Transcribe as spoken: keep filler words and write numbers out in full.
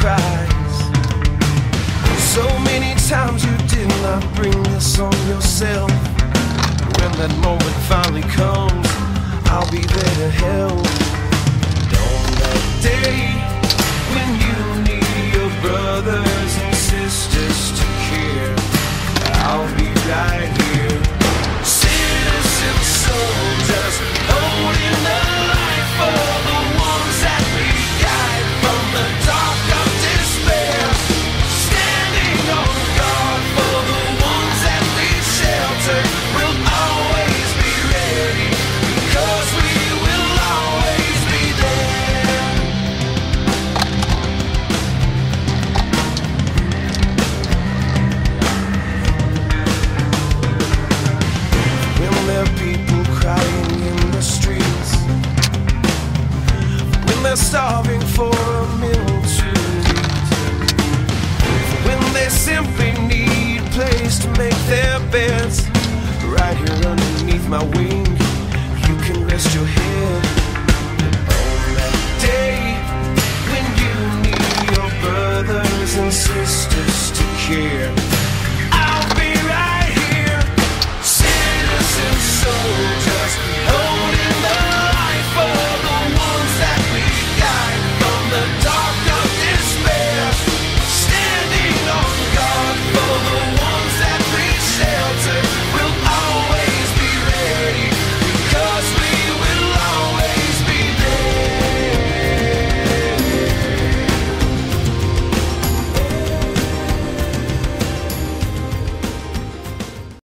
cries. So many times you did not bring this on yourself. When that moment finally comes, I'll be there to help. On that day when you need your brothers and sisters to care, I'll be right here. Citizen soldiers, holding the light for the ones that we guide from the dark of despair. Standing on guard for the ones that we shelter. We'll always be ready, because we will always be there. When there are people crying in the streets, when they're starving for a meal to eat, when they simply need a place to make their beds, right here underneath my wing, you can rest your head.